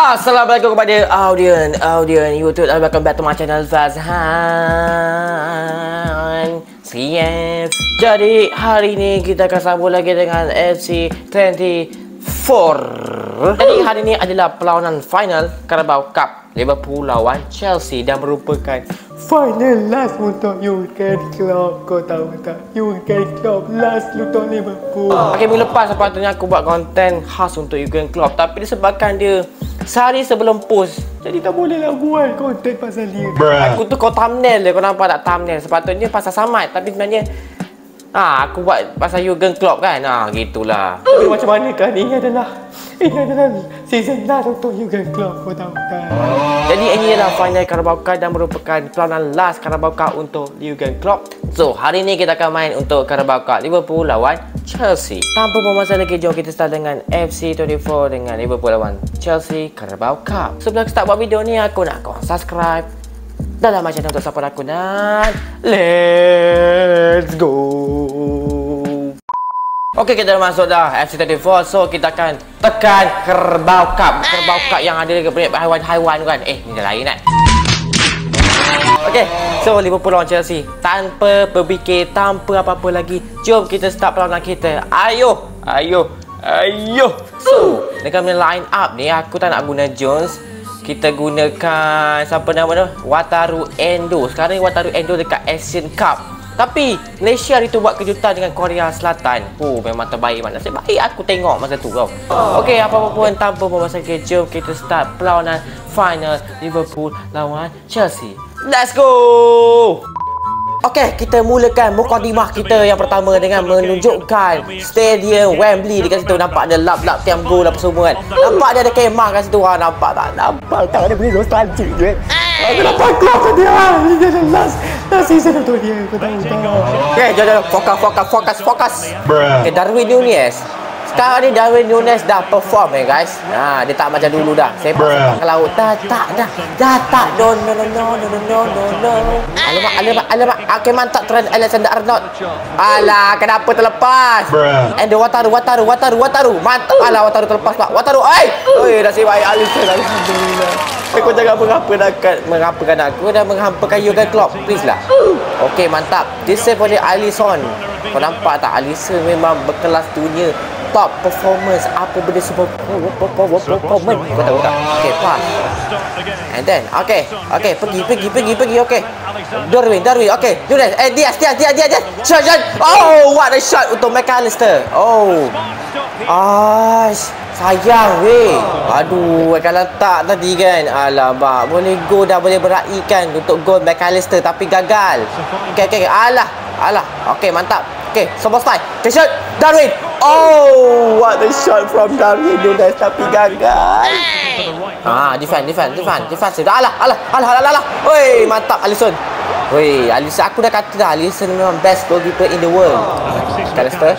Assalamualaikum kepada audien YouTube dan welcome back to my channel Fazhan. Yes. Jadi hari ini kita akan sambung lagi dengan FC 24. Jadi hari ini adalah perlawanan final Carabao Cup Liverpool lawan Chelsea dan merupakan final last untuk Jurgen Klopp. Kau tahu tak? Jurgen Klopp last untuk Liverpool. Minggu lepas sepatutnya aku buat konten khas untuk Jurgen Klopp, tapi disebabkan dia sehari sebelum post, jadi tak boleh lah buat konten pasal dia. Aku tu kau thumbnail dia, kau nampak tak thumbnail? Sepatutnya pasal Samad, tapi sebenarnya aku buat pasal Jurgen Klopp kan. Gitulah. Tapi macam mana kan, ini adalah season last untuk Jurgen Klopp, kau tahu kan. Jadi ini adalah final Carabao Cup dan merupakan perlawanan last Carabao Cup untuk Jurgen Klopp. So hari ini kita akan main untuk Carabao Cup Liverpool lawan Chelsea. Tanpa bermasa lagi, jom kita start dengan FC 24 dengan Liverpool lawan Chelsea Carabao Cup. Sebelum start buat video ni, aku nak kau subscribe dan macam untuk support aku, dan let's go. Okey, kita dah masuk dah FC 24. So kita akan tekan Carabao Cup. Carabao Cup yang ada dekat haiwan-haiwan kan. Ni dah lain kan. Okey, so Liverpool lawan Chelsea. Tanpa berfikir, tanpa apa-apa lagi, jom kita start perlawanan kita. Ayo. So dengan line up ni, aku tak nak guna Jones. Kita gunakan siapa nama tu? Wataru Endo. Sekarang ni Wataru Endo dekat Asian Cup. Tapi Malaysia hari tu buat kejutan dengan Korea Selatan. Memang terbaik, mana nasib baik aku tengok masa tu kau. Okey, apa-apa pun tanpa bermasa lagi, jom kita start perlawanan final Liverpool lawan Chelsea. Let's go. Okey, kita mulakan mukadimah kita yang pertama dengan menunjukkan Stadium Wembley. Dekat situ nampak ada lap-lap tiang gol apa semua kan. Nampak dia ada kemah kat situ. Nampak tak? Nampak tak ada benda nostalgic je. Aku nampak klub dia. Ini adalah last season untuk dia. Kau tahu tak? Okey, jom fokus. Okey, Darwin Nunez. Sekarang ni Darwin Nunez dah perform guys. Dia tak macam dulu dah. Sepak ke laut. Dah tak. No. Alamak. Okey, mantap Trent Alexander-Arnold. Alah, kenapa terlepas? And Wataru. Mantap. Alah, Wataru terlepas pak. Wataru, oi, nasib baik Alisson. Alhamdulillah. Kau jangan mengapakan aku dan menghampakan Jurgen Klopp. Please lah. Okey, mantap. This save oleh Alisson. Kau nampak tak? Alisson memang berkelas dunia. Top performance, apa benda semua performance. Kau tahu tak? Okey, pass. And then, okey, pergi. Okey. Darwin. Okey. Diaz. Shot. Oh, what a shot untuk McAllister. Sayang weh. Aduh, kalau tak tadi kan. Alamak, boleh go dah, boleh meraihkan untuk gol McAllister tapi gagal. Okey. Alah. Okey, mantap. Okey, Szoboszlai. Shot. Darwin. Oh, what a shot from Darwin Nunez tapi gagal. Defense. Alah. Oi, mantap Alisson. Alisson, aku dah kata dah, Alisson memang best goalkeeper in the world. McAllister.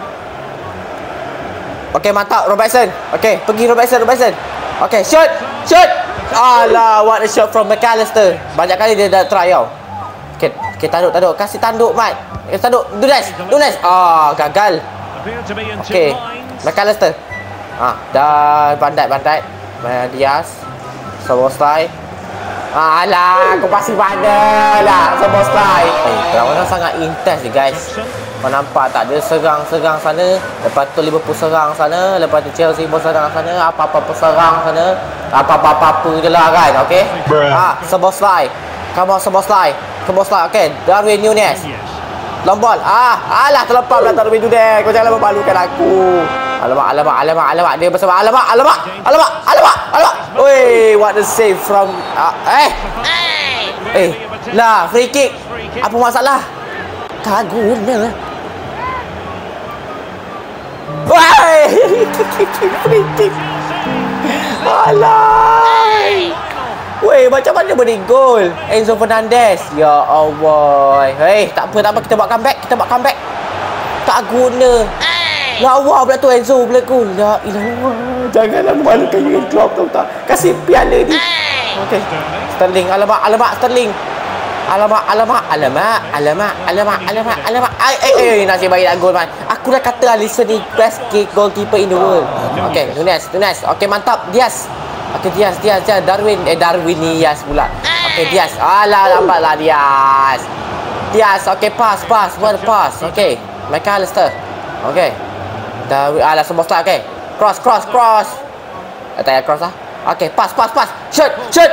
Okey, mantap Robertson. Okey, pergi Robertson. Okey, shoot. Alah, what a shot from McAllister. Banyak kali dia dah try tau. Okey, tanduk. Kasih tanduk, Mat. Tanduk. Nunez. Gagal. Okey, McAllister. Dah bandai. Diaz. Szoboszlai. Alah, aku pasti mana lah Szoboszlai. Perlawanan sangat intense ni guys. Kau nampak tak? Dia serang sana, lepas tu Liverpool serang sana, lepas tu Chelsea pun serang sana, apa-apa serang sana, apa-apa je lah kan. Okey. Szoboszlai. Come on Szoboszlai. Okey, Darwin Nunez. Long ball. Alah, terlepas pula Darwin Nunez. Kau jangan memalukan aku. Alamak. Dia bersama. Alamak. Oi, what a save from lah, free kick. Apa masalah? Tak guna. Free kick. Alah. Macam mana boleh gol? Enzo Fernandez. Ya Allah. Tak apa, kita buat comeback. Tak guna. Lawa pula tu Enzo pula gol. La ilallah. Janganlah memalukan Jurgen Klopp, tahu tak? Kasih piala ni. Okey. Sterling. Alamak Sterling. Alamak. Nasib baik nak gol man. Aku dah kata Alisson ni best goalkeeper in the world. Okey, Nunez. Okey, mantap. Diaz. Okey, Diaz. Darwin Diaz pula. Okey, Diaz. Alah, lambatlah Diaz. Okey, pass. Okey, McAllister. Okey. Darwin, semua start. Okey. Cross. Tak payah cross lah. Okey, pass. Shoot.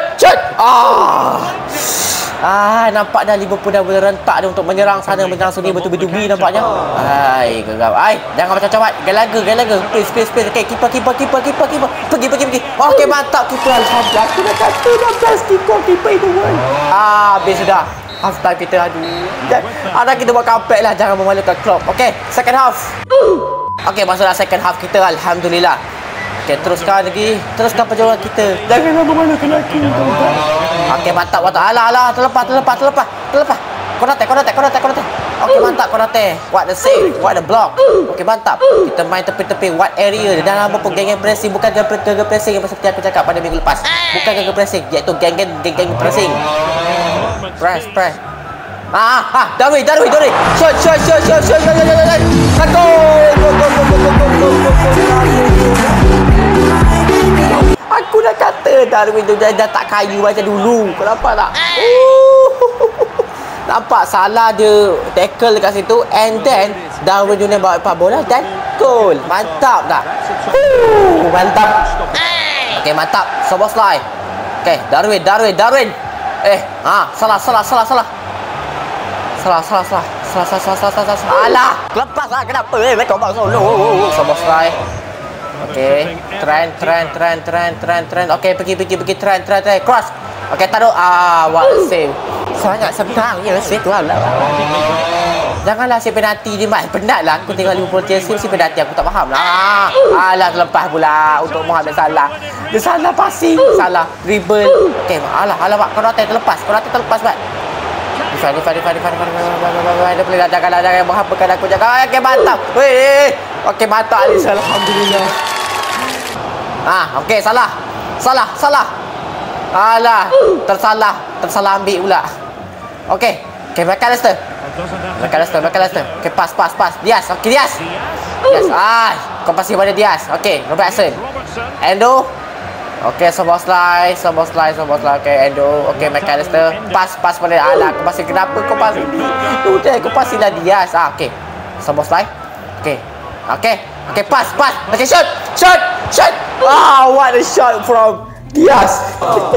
Nampak dah Liverpool dah berentak dia untuk menyerang sana, menyerang sini, betul-betul nampaknya. Gegap. Jangan macam-macam. Galaga. Please. Okey, keeper. Pergi. Okey, mantap keeper. Alhamdulillah. Aku dah kata dah best keeper itu. Habis sudah. Half time kita, aduh. Kita buat comeback lah. Jangan memalukan Klopp. Okey, second half. Okey, masuklah second half kita. Alhamdulillah. Okey, teruskan perjuangan kita. Janganlah memalukan aku. Okey, mantap. Alah, terlepas. Konate. Okey, mantap Konate. What the save, what the block. Okey, mantap. Kita main tepi-tepi wide area. Dah lama pun geng pressing, bukan geng pressing yang seperti aku cakap pada minggu lepas. Bukan geng pressing, iaitu geng pressing. Press. Darwin. Shot. Go. Aku dah kata Darwin tu dah tak kayu macam dulu. Kau nampak tak? Nampak salah dia tackle dekat situ, and then Darwin Nunez bawa bola dan gol. Mantap tak? Mantap. Okey, mantap. Szoboszlai. Okey, Darwin. Salah. Alah, lepaslah. Kenapa mereka bang solo? Szoboszlai. Okey, trend. Okey, pergi trend. Cross. Okey, taruh. What a save. Sangat senang je save tu lah. Janganlah si penalti ni, Mat. Penatlah aku tengok Liverpool Chelsea si penalti, aku tak faham lah. Alah, terlepas pula untuk Mohamed Salah. Dia salah passing, salah dribble. Okey, alah Mak. Konate terlepas, Mat. Defend. Dia boleh jangan menghampakan aku. Jangan. Okey, mantap. Weh. Okey, mantap Alisson. Alhamdulillah. Okey, salah. Alah, tersalah ambil pula. Okey, McAllister. Okey, pass. Diaz. Okey, Diaz. Kau pasti pada Diaz. Okey, Robertson. Endo. Okey, Szoboszlai. Okey, Endo. Okey, McAllister. Pass pada. Alah, kau pasti kenapa kau pasti ni? Udah, kau pastilah Diaz. Okey. Szoboszlai. Okey, pass. Okey, shoot. What a shot from Diaz.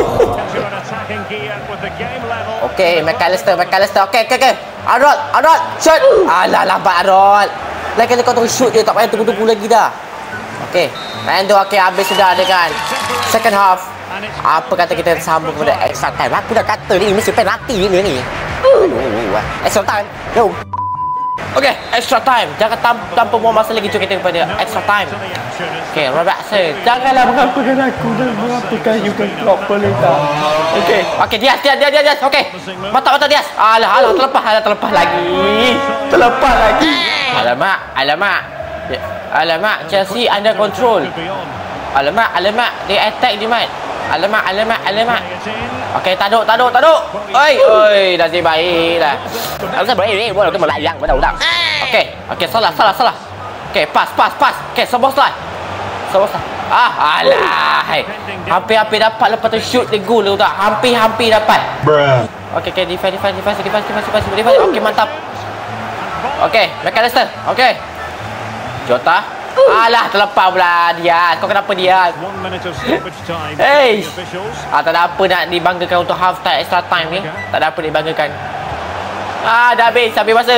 Okey, McAllister. Okey. Arnold. Shoot. Alah, lambat Arnold. Lagi kau tunggu shoot je, tak payah tunggu lagi dah. Okey. Endo. Okey, habis sudah ada kan. Second half. Apa kata kita sambung kepada extra time? Aku dah kata ni mesti penalti ni. Extra time. Jom. Okey, extra time. Jangan tanpa buang masa lagi, kita kepada extra time. Okey, Robertson. Janganlah menghampakan aku dan menghampakan Jurgen Klopp, boleh tak? Okey, Diaz. Okey. Mantap Diaz. Alah, terlepas lagi. Alamak, Chelsea under control. Alamak, dia attack dia, Mat. Alamak. Okey, taduk. Oi, dah baik dah. Asal baik bola tu melayang pada ulang. Okey, salah. Okey, pass. Okey, Szoboszlai. Alah. Hampir dapat lepas tu shoot dia goal tu tak. Hampir dapat. Okey, defend. Okey, mantap. Okey, McAllister. Okey. Jota. Alah, terlepas pula Diaz. Kau kenapa Diaz? Hey. Tak ada apa nak dibanggakan untuk half time, extra time ni. Tak ada apa dibanggakan. Dah habis masa.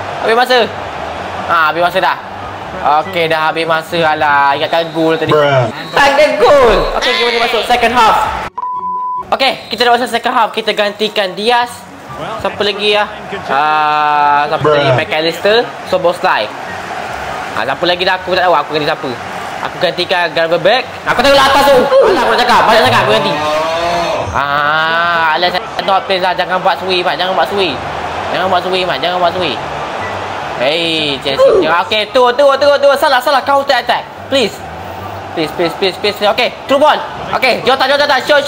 Habis masa dah. Okey, dah habis masa. Alah, ingatkan gol tadi. Ada gol. Okey, kita masuk second half. Okey, kita dah masuk second half. Kita gantikan Diaz. Siapa lagi ya? Siapa lagi? McAllister, Szoboszlai. Siapa lagi dah aku tak tahu aku ganti siapa. Aku gantikan Gravenberch. Aku tengok atas tu. Alah, aku nak cakap. Banyak sangat aku ganti. Alah, saya not play lah. Jangan buat sway, Mat. Jangan buat sway. Hey, Chelsea. Okey, tu. Salah. Counter attack. Please. Okey, through ball. Okey, Jota. Shot.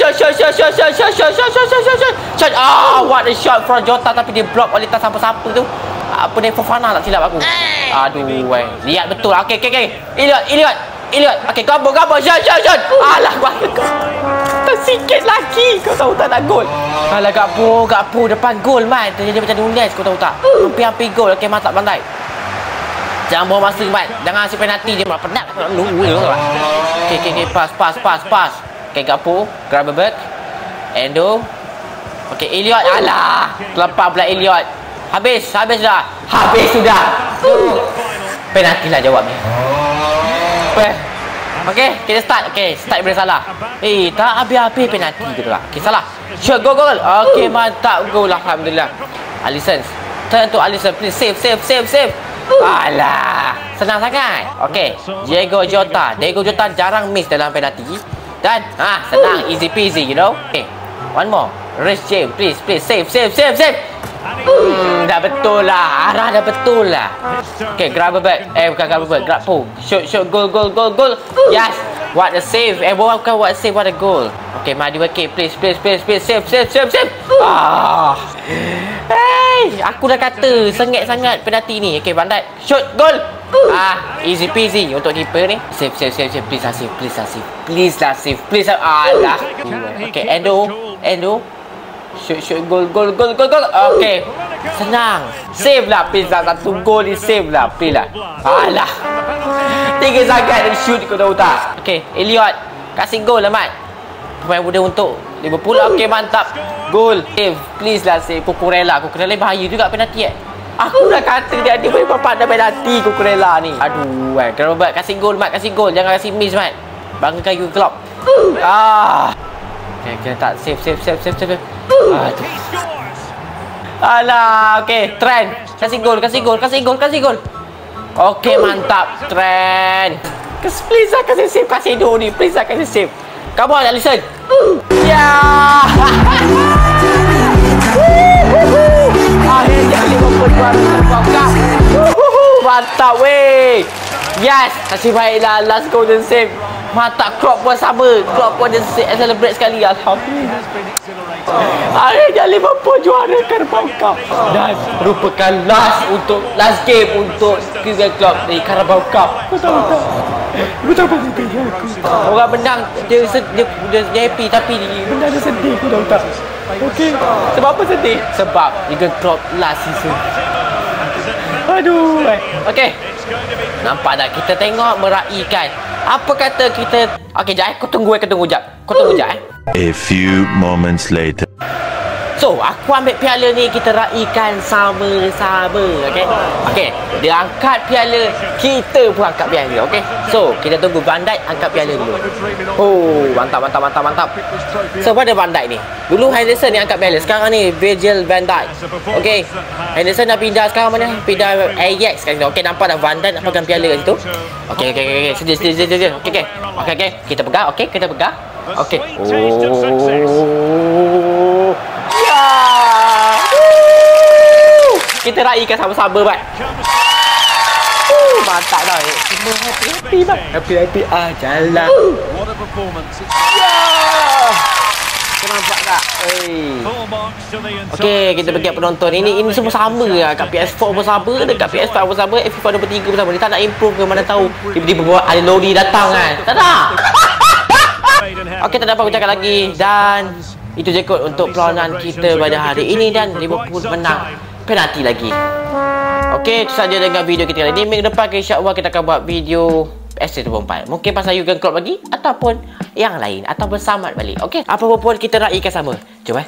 What a shot from Jota, tapi dia block oleh tak siapa-siapa tu. Apa ni, Fofana tak silap aku. Aduh, lihat betul. Okey. Elliot. Elliot. Okey, gabung. Shot. Alah, tersikit lagi. Kau tahu tak nak gol. Alah, Gakpo depan gol, Mat. Terjadi macam Nunes, kau tahu tak? Hampir gol. Okey, mantap Bandai. Jangan buang masa, Mat. Jangan asyik penalti dia. Penat. Okey. Pass. Okey, Gakpo. Gravenberch. Endo. Okey, Elliot. Alah. Terlepas pula Elliot. Habis dah. Penalti lah jawabnya. Okey, kita start. Start boleh salah. Tak habis-habis penalti gitu lah. Okey, salah. Shot, gol. Okey, mantap gol. Alhamdulillah. Alisson. Turn to Alisson. Please save. Alah, senang sangat. Okey, Diego Jota jarang miss dalam penalti. Dan senang, easy peasy, you know. Okay, one more. Reece James, please save. Dah betul lah. Arah dah betul lah. Okay, Gravenberch. Bukan Gravenberch, Gakpo. Shoot, goal. Yes. What a save. Bukan what a save, what a goal. Okay, Madueke, please. Save. Aku dah kata sengit sangat penalti ni. Okay, Bandai. Shoot, goal. Easy peasy untuk keeper ni. Save. Please lah save. Alah. Okay, Endo. Shoot, goal. Okay, senang. Save lah, please lah. Satu gol ni save lah, please lah. Alah, tiga sangat dia shoot, kau tahu tak? Okay, Elliot, kasih gol lah, Mat. Pemain muda untuk Liverpool. Okay, mantap. Gol. Save, please lah save. Cucurella bahaya juga penalti. Aku dah kata dia boleh pandai penalti Cucurella ni. Aduh, Gravenberch, kasih gol, Mat. Kasih gol, jangan kasih miss, Mat. Banggakan Jurgen Klopp. Okay, tak save. Aduh. Alah, okay, Trent. Kasih gol. Okay, mantap, Trent. Please lah kasih save, kasih do ni. Please lah kasih save. Come on, Alisson. Akhirnya Liverpool juara Carabao Cup. Mantap, weh. Yes, nasib baiklah last golden save. Mantap, Klopp pun sama. Klopp pun dia celebrate sekali. Alhamdulillah. Akhirnya Liverpool juara Carabao Cup. Dan merupakan last game untuk Jurgen Klopp di Carabao Cup. Kau tahu tak? Orang menang dia happy, tapi menang dia sedih. Kau tahu tak? Okey. Sebab apa sedih? Sebab Jurgen Klopp last season. Aduh. Okey. Nampak tak? Kita tengok meraihkan. Apa kata kita... Okey, jap. Kau tunggu jap. A few moments later. So, aku ambil piala ni, kita raikan sama-sama. Okey. Dia angkat piala, kita pun angkat piala. Okey. So, kita tunggu Van Dijk angkat piala dulu. Oh, mantap. So, pada Van Dijk ni. Dulu Henderson ni angkat piala. Sekarang ni Virgil van Dijk. Okey. Henderson dah pindah sekarang mana? Pindah Ajax sekarang. Okey, nampak dah Van Dijk nak pegang piala kat situ. Okey. Sedia. Okey. Kita pegang. Okey. Oh. Kita raikan sama-sama, Mat. Mantap dah. Semua happy, Mat. Happy. Jalan. Kau nampak tak? Okey, kita bagi penonton. Ini semua sama lah. Kat PS4 pun sama, dekat PS5 pun sama, FIFA 23 pun sama. Dia tak nak improve ke, mana tahu. Tiba-tiba buat ada Lodi datang kan. Tak nak. Okey, tak ada apa aku cakap lagi. Dan itu je kot untuk perlawanan kita pada hari ini. Dan Liverpool menang penalti lagi. Okey, itu saja dengan video kita kali ini. Minggu depan insya-Allah kita akan buat video FC24. Mungkin pasal Jurgen Klopp lagi, ataupun yang lain, atau bersamat balik. Okey, apa pun kita raikan sama. Jom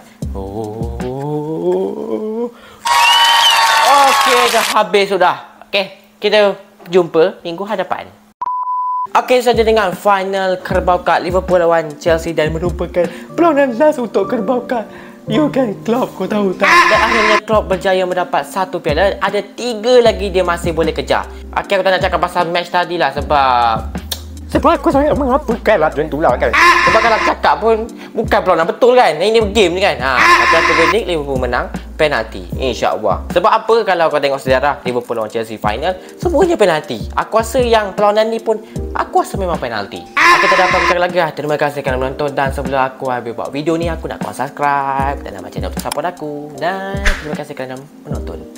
Okey, dah habis sudah. Okey, kita jumpa minggu hadapan. Okey, saja dengan final Carabao Cup Liverpool lawan Chelsea dan merupakan perlawanan last untuk Carabao Cup. Jurgen Klopp, kau tahu tak? Dan akhirnya Klopp berjaya mendapat 1 piala. Ada 3 lagi dia masih boleh kejar. Okey, aku tak nak cakap pasal match tadi lah sebab aku sangat mengapukan lah macam tu lah kan. Sebab kalau cakap pun bukan perlawanan betul kan. Ini game ni kan. Tapi aku predict Liverpool menang penalti, insya-Allah. Sebab apa, kalau kau tengok sejarah Liverpool lawan Chelsea final, semuanya penalti. Aku rasa yang perlawanan ni pun aku rasa memang penalti. Aku tak dapat bercakap lagi lah. Terima kasih kerana menonton. Dan sebelum aku habis buat video ni, aku nak kau subscribe dan nama channel untuk support aku. Dan terima kasih kerana menonton.